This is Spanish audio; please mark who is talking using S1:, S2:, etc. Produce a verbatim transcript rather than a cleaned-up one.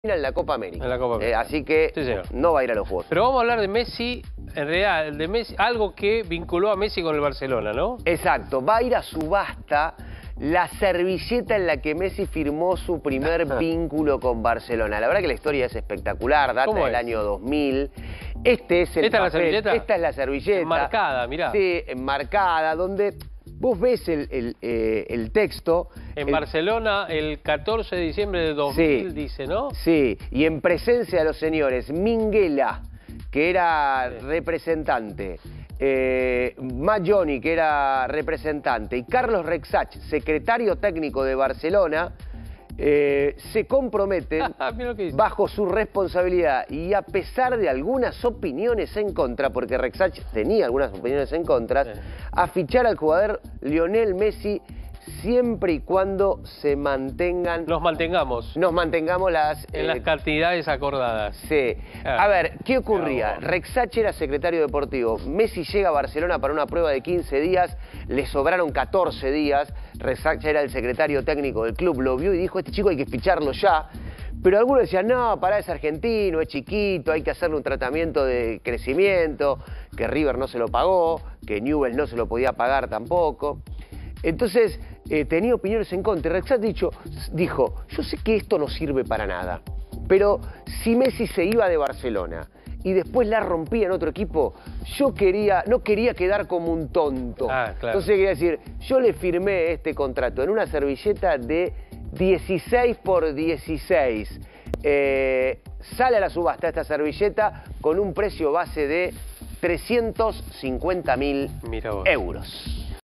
S1: en la Copa América.
S2: En la Copa América.
S1: Eh, así que
S2: sí,
S1: no va a ir a los Juegos.
S2: Pero vamos a hablar de Messi, en realidad, de Messi, algo que vinculó a Messi con el Barcelona, ¿no?
S1: Exacto, va a ir a subasta la servilleta en la que Messi firmó su primer vínculo con Barcelona. La verdad que la historia es espectacular, data del año dos mil. Este es el
S2: ¿Esta
S1: papel,
S2: es la servilleta?
S1: Esta es la servilleta.
S2: Enmarcada, mirá.
S1: Sí, enmarcada, donde vos ves el, el, eh, el texto.
S2: En
S1: el...
S2: Barcelona, el catorce de diciembre de dos mil, sí, dice, ¿no?
S1: Sí, y en presencia de los señores Minguela, que era sí. representante, eh, Maggioni, que era representante, y Carlos Rexach, secretario técnico de Barcelona, eh, se comprometen bajo su responsabilidad y a pesar de algunas opiniones en contra, porque Rexach tenía algunas opiniones en contra, sí. a fichar al jugador Lionel Messi siempre y cuando se mantengan...
S2: Nos mantengamos.
S1: Nos mantengamos las...
S2: En eh, las cantidades acordadas.
S1: Sí. Ah, a ver, ¿qué ocurría? Rexach era secretario deportivo. Messi llega a Barcelona para una prueba de quince días. Le sobraron catorce días. Rexach era el secretario técnico del club. Lo vio y dijo, este chico hay que ficharlo ya. Pero algunos decían, no, pará, es argentino, es chiquito, hay que hacerle un tratamiento de crecimiento, que River no se lo pagó, que Newell's no se lo podía pagar tampoco. Entonces, eh, tenía opiniones en contra. Rexach dicho, dijo, yo sé que esto no sirve para nada, pero si Messi se iba de Barcelona y después la rompía en otro equipo, yo quería, no quería quedar como un tonto.
S2: Ah, claro.
S1: Entonces quería decir, yo le firmé este contrato en una servilleta de dieciséis por dieciséis. Eh, sale a la subasta esta servilleta con un precio base de trescientos cincuenta mil euros.